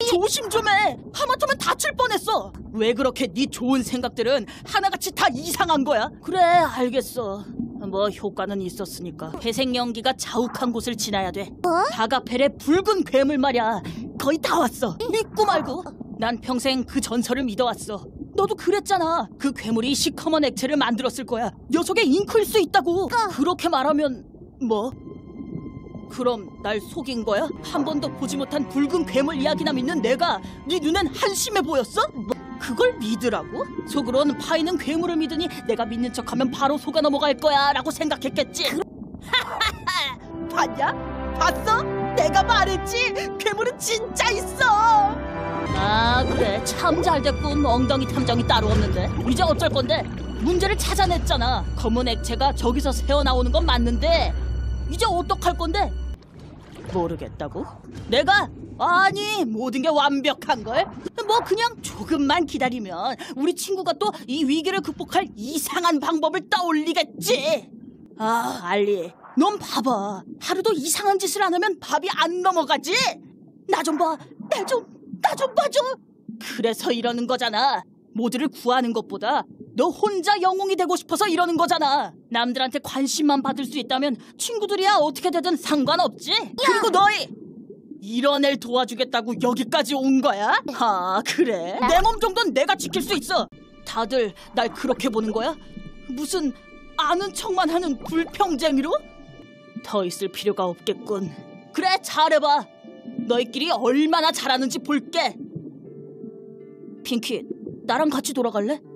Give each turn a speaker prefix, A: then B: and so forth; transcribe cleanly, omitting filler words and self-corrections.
A: 조심 좀 해. 하마터면 다칠 뻔했어. 왜 그렇게 네 좋은 생각들은 하나같이 다 이상한 거야? 그래, 알겠어. 뭐 효과는 있었으니까. 회색 연기가 자욱한 곳을 지나야 돼. 바가펠의 붉은 괴물 말이야. 거의 다 왔어. 믿고 말고. 난 평생 그 전설을 믿어왔어. 너도 그랬잖아. 그 괴물이 시커먼 액체를 만들었을 거야. 녀석의 잉크일 수 있다고. 그렇게 말하면 뭐? 그럼 날 속인 거야? 한 번도 보지 못한 붉은 괴물 이야기나 믿는 내가 네 눈엔 한심해 보였어? 그걸 믿으라고? 속으론 파이는 괴물을 믿으니 내가 믿는 척하면 바로 속아 넘어갈 거야 라고 생각했겠지. 하하하, 봤냐? 봤어? 내가 말했지. 괴물은 진짜 있어. 아, 그래, 참 잘됐군. 엉덩이 탐정이 따로 없는데. 이제 어쩔 건데? 문제를 찾아냈잖아. 검은 액체가 저기서 새어나오는 건 맞는데 이제 어떡할 건데? 모르겠다고? 내가? 아니, 모든 게 완벽한걸? 뭐 그냥 조금만 기다리면 우리 친구가 또 이 위기를 극복할 이상한 방법을 떠올리겠지. 아, 알리, 넌 봐봐. 하루도 이상한 짓을 안 하면 밥이 안 넘어가지? 나 좀 봐. 나 좀 봐줘. 그래서 이러는 거잖아. 모두를 구하는 것보다 너 혼자 영웅이 되고 싶어서 이러는 거잖아. 남들한테 관심만 받을 수 있다면 친구들이야 어떻게 되든 상관없지. 그리고 너희 이런 애를 도와주겠다고 여기까지 온 거야? 아, 그래? 내 몸 정도는 내가 지킬 수 있어. 다들 날 그렇게 보는 거야? 무슨 아는 척만 하는 불평쟁이로? 더 있을 필요가 없겠군. 그래, 잘해봐. 너희끼리 얼마나 잘하는지 볼게. 핑키, 나랑 같이 돌아갈래?